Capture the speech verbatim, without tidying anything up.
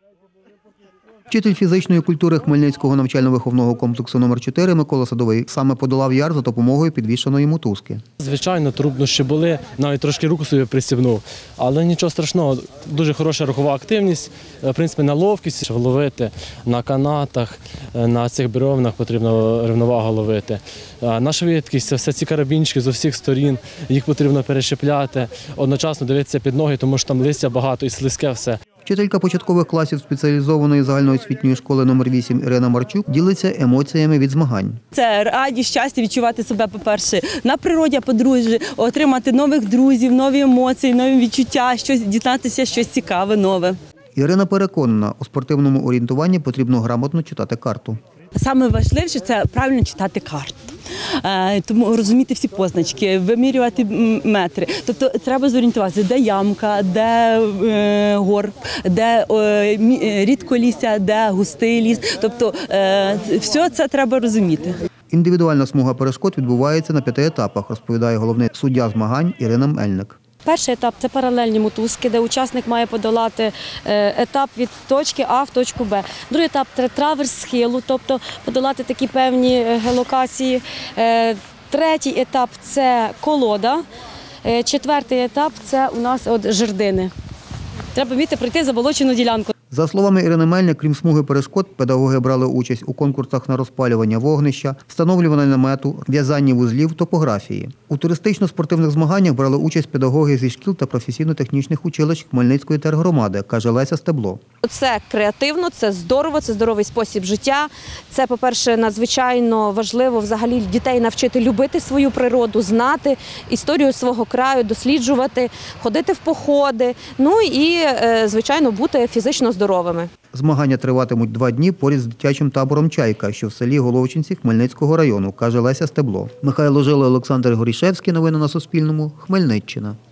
Вчитель фізичної культури Хмельницького навчально-виховного комплексу номер чотири Микола Садовий саме подолав яр за допомогою підвішеної мотузки. Звичайно, труднощі були, навіть трошки руку собі пристібнув, але нічого страшного, дуже хороша рухова активність, в принципі, на ловкість, щоб ловити на канатах, на цих бревнах потрібно рівновагу ловити. На швидкість, це все ці карабінчики з усіх сторін, їх потрібно перещепляти, одночасно дивитися під ноги, тому що там листя багато і слизьке все. Вчителька початкових класів спеціалізованої загальноосвітньої школи номер вісім Ірина Марчук ділиться емоціями від змагань. Це радість, щастя, відчувати себе, по-перше, на природі, а по-друге, отримати нових друзів, нові емоції, нові відчуття, щось дізнатися, щось цікаве, нове. Ірина переконана, у спортивному орієнтуванні потрібно грамотно читати карту. Саме важливіше – це правильно читати карту. Тому розуміти всі позначки, вимірювати метри. Тобто треба зорієнтуватися, де ямка, де е, горб, де е, рідколісся, де густий ліс. Тобто е, все це треба розуміти. Індивідуальна смуга перешкод відбувається на п'яти етапах, розповідає головний суддя змагань Ірина Мельник. Перший етап – це паралельні мотузки, де учасник має подолати етап від точки А в точку Б. Другий етап – це траверс схилу, тобто подолати такі певні геолокації. Третій етап – це колода. Четвертий етап – це у нас от жердини. Треба вміти пройти заболочену ділянку. За словами Ірини Мельник, крім смуги перешкод, педагоги брали участь у конкурсах на розпалювання вогнища, встановлювання намету, в'язанні вузлів, топографії. У туристично-спортивних змаганнях брали участь педагоги зі шкіл та професійно-технічних училищ Хмельницької тергромади, каже Леся Стебло. Це креативно, це здорово, це здоровий спосіб життя. Це, по-перше, надзвичайно важливо взагалі дітей навчити любити свою природу, знати історію свого краю, досліджувати, ходити в походи, ну і, звичайно, бути фізично здоровими. Змагання триватимуть два дні поряд з дитячим табором «Чайка», що в селі Головчинці Хмельницького району, каже Леся Стебло. Михайло Жило, Олександр Горішевський. Новини на Суспільному. Хмельниччина.